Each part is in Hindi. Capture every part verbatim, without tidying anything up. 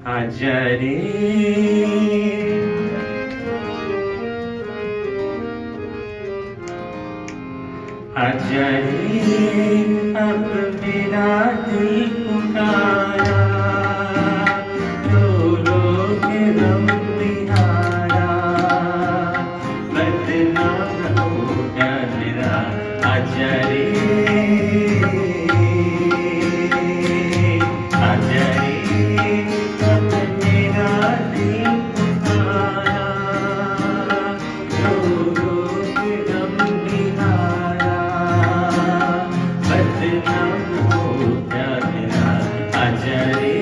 आजा रे आजा रे अब मेरा दिल पुकारा, रो रो के गम निहारा, बदनाम हो गया मेरा। आजा रे आजा रे अब मेरा दिल पुकारा, रो रो के गम निहारा, बदनाम हो गया मेरा। आजा रे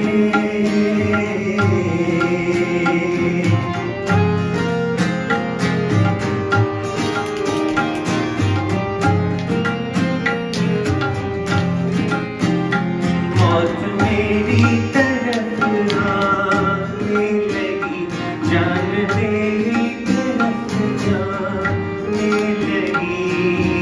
मौत मेरी तरफ आने लगी, जान तेरी तरफ जाने लगी।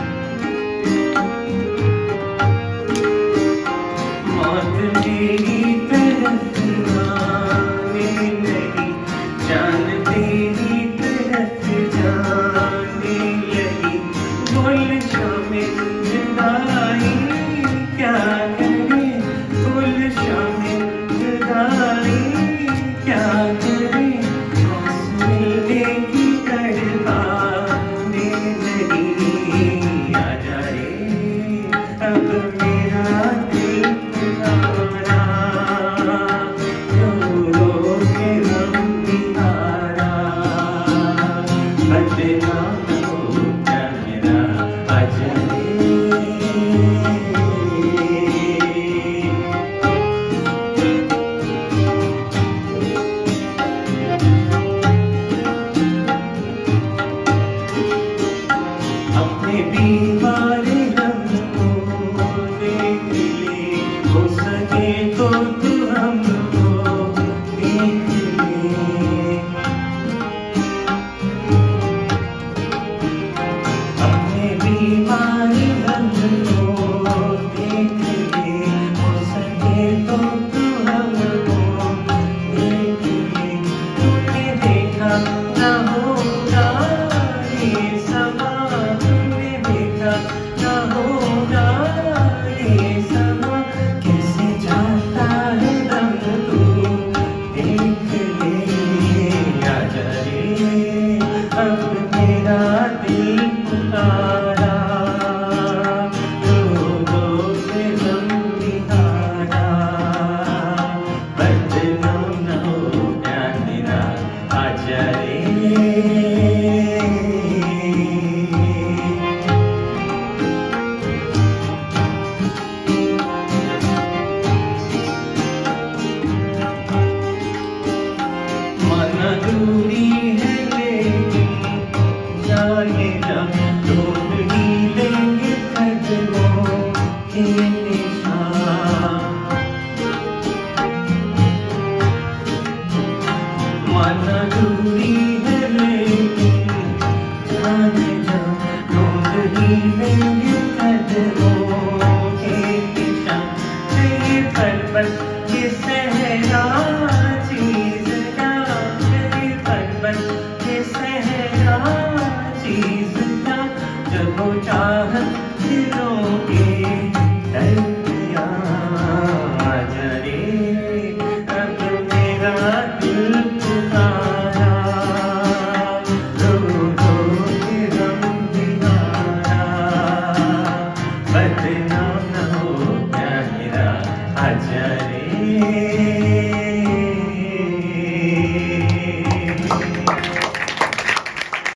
मौत मेरी तरफ आने लगी, जान तेरी तरफ जाने लगी। बोल शामिल जुदाई क्या करे, बोल शामिल जुदाई क्या करे, मिलने की तड़पाने लगी। आजा रे अब मेरा दिल पुकारा, रो रो के गम निहारा, बदनाम हो गया मेरा। आजा रे अपने बीमार हमको देख ले, हो सके तो तू हमको देख ले। अपने बीमार हमको देख ले, हो सके तो तू हमको देख ले। तूने देखा ना होगा ये समा, तूने देखा ना होगा ये समा, कैसे जाता है दम तू देख ले। आजा रे अब मेरा दिल पुकारा, रो रो के गम निहारा, बदनाम न हो गया मेरा। आजा रे मना दूरी है लेकिन जाए ना, ढूंढ ही लेंगे कदमों के निशान। मना दूरी है लेकिन जाए ना, ढूंढ ही लेंगे कदमों के निशान। तेरे पर्वत के सहरा चीज क्या, तेरे पर्वत के सहरा चीज क्या, जब वो चाहत दिलों के दरिया। आजा रे अब मेरा दिल पुकारा, रो रो के गम निहारा, बदनाम न हो गया मेरा। आजा